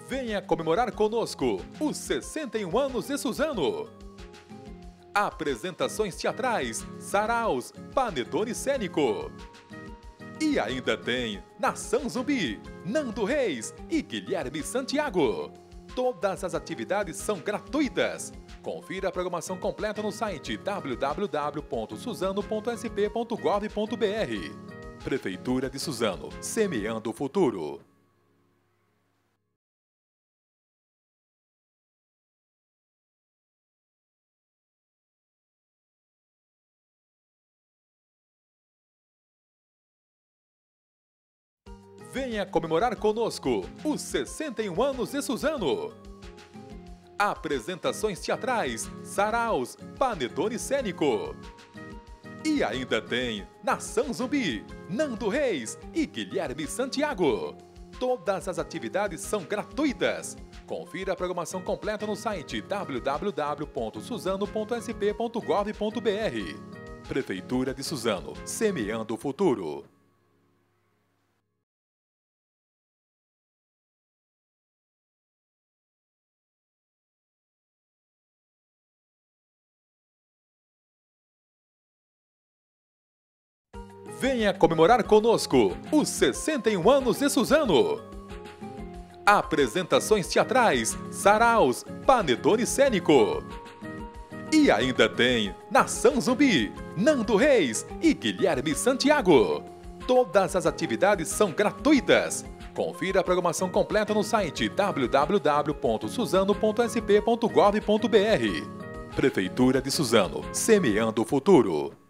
Venha comemorar conosco os 61 anos de Suzano. Apresentações teatrais, saraus, panetone cênico. E ainda tem Nação Zumbi, Nando Reis e Guilherme Santiago. Todas as atividades são gratuitas. Confira a programação completa no site www.suzano.sp.gov.br. Prefeitura de Suzano, semeando o futuro. Venha comemorar conosco os 61 anos de Suzano. Apresentações teatrais, saraus, panetone cênico. E ainda tem Nação Zumbi, Nando Reis e Guilherme Santiago. Todas as atividades são gratuitas. Confira a programação completa no site www.suzano.sp.gov.br. Prefeitura de Suzano, semeando o futuro. Venha comemorar conosco os 61 anos de Suzano. Apresentações teatrais, saraus, panetone cênico. E ainda tem Nação Zumbi, Nando Reis e Guilherme Santiago. Todas as atividades são gratuitas. Confira a programação completa no site www.suzano.sp.gov.br. Prefeitura de Suzano, semeando o futuro.